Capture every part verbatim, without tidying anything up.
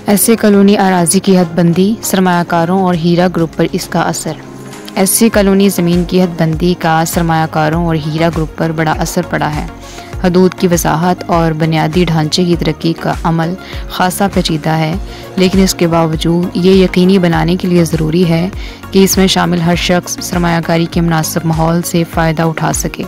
ऐसे कॉलोनी अराजी की हदबंदी, सरमायाकारों और हीरा ग्रुप पर इसका असर। ऐसी कॉलोनी ज़मीन की हदबंदी का सरमायाकारों और हीरा ग्रुप पर बड़ा असर पड़ा है। हदूद की वजाहत और बुनियादी ढांचे की तरक्की का अमल ख़ासा पेचीदा है, लेकिन इसके बावजूद ये यकीनी बनाने के लिए ज़रूरी है कि इसमें शामिल हर शख्स सरमायाकारी के मुनासिब माहौल से फ़ायदा उठा सके।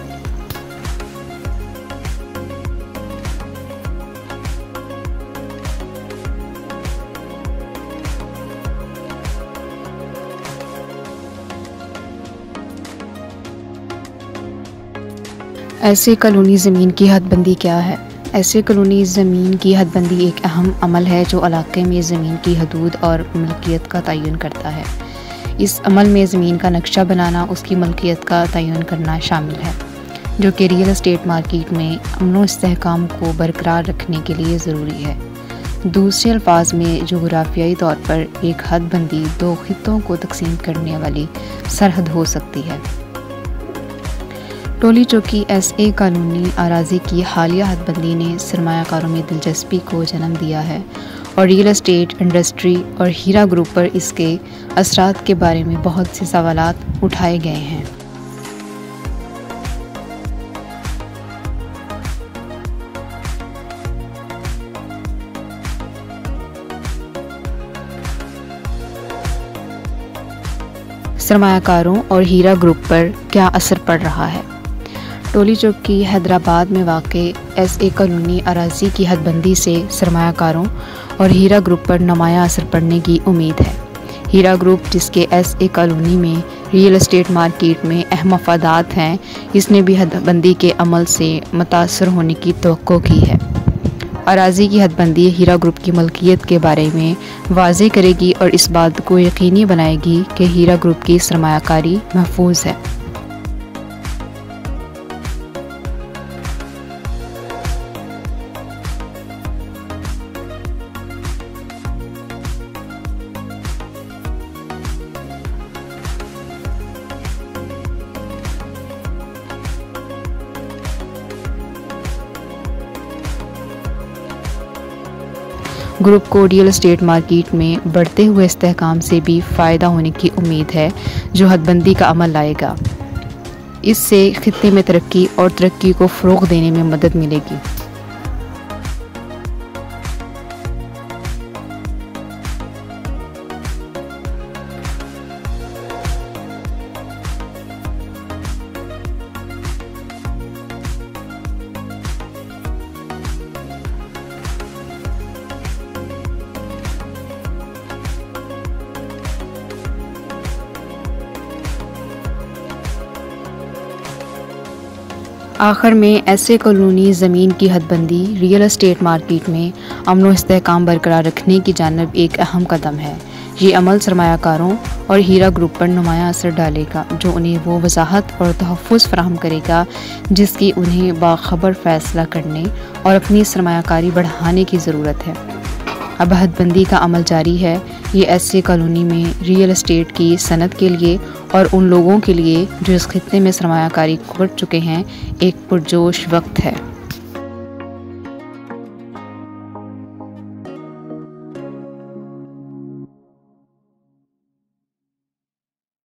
ऐसे कॉलोनी ज़मीन की हदबंदी क्या है? ऐसे कॉलोनी ज़मीन की हदबंदी एक अहम अमल है जो इलाके में ज़मीन की हदूद और मलकियत का तयन करता है। इस अमल में ज़मीन का नक्शा बनाना, उसकी मलकियत का तयन करना शामिल है, जो कि रियल एस्टेट मार्केट में अमन व इस्तेहकाम को बरकरार रखने के लिए ज़रूरी है। दूसरे अल्फाज में जोग्राफियाई तौर पर एक हदबंदी दो खित्तों को तकसीम करने वाली सरहद हो सकती है। टोली चौकी एस ए कॉलोनी अराजी की हालिया हदबंदी ने सरमायाकारों में दिलचस्पी को जन्म दिया है और रियल एस्टेट इंडस्ट्री और हीरा ग्रुप पर इसके असरात के बारे में बहुत से सवालात उठाए गए हैं। सरमायाकारों और हीरा ग्रुप पर क्या असर पड़ रहा है? टोली चौकी हैदराबाद में वाक़ एस ए कॉलोनी अराजी की हदबंदी से सरमायाकारों और हीरा ग्रुप पर नुमायां असर पड़ने की उम्मीद है। हीरा ग्रुप, जिसके एस ए कॉलोनी में रियल एस्टेट मार्केट में अहम मफादात हैं, इसने भी हदबंदी के अमल से मुतासर होने की तवक्को की है। अराजी की हदबंदी हीरा ग्रुप की मलकियत के बारे में वाज़ेह करेगी और इस बात को यकीनी बनाएगी कि हीरा ग्रुप की सरमायाकारी महफूज है। ग्रुप को रियल एस्टेट मार्केट में बढ़ते हुए इस्तेहकाम से भी फ़ायदा होने की उम्मीद है, जो हदबंदी का अमल लाएगा। इससे खित्ते में तरक्की और तरक्की को फ़रोग़ देने में मदद मिलेगी। आखिर में ऐसे कॉलोनी ज़मीन की हदबंदी रियल एस्टेट मार्केट में अमन व इस्तेहकाम बरकरार रखने की जानिब एक अहम कदम है। ये अमल सरमायाकारों और हीरा ग्रुप पर नुमायां असर डालेगा, जो उन्हें वो वजाहत और तहफ़्फ़ुज़ फराहम करेगा जिसकी उन्हें बाखबर फ़ैसला करने और अपनी सरमायाकारी बढ़ाने की ज़रूरत है। अब हदबंदी का अमल जारी है। ये ऐसे कॉलोनी में रियल एस्टेट की सनत के लिए और उन लोगों के लिए जो इस खित्ते में सरमायाकारी कर चुके हैं, एक पुरजोश वक्त है।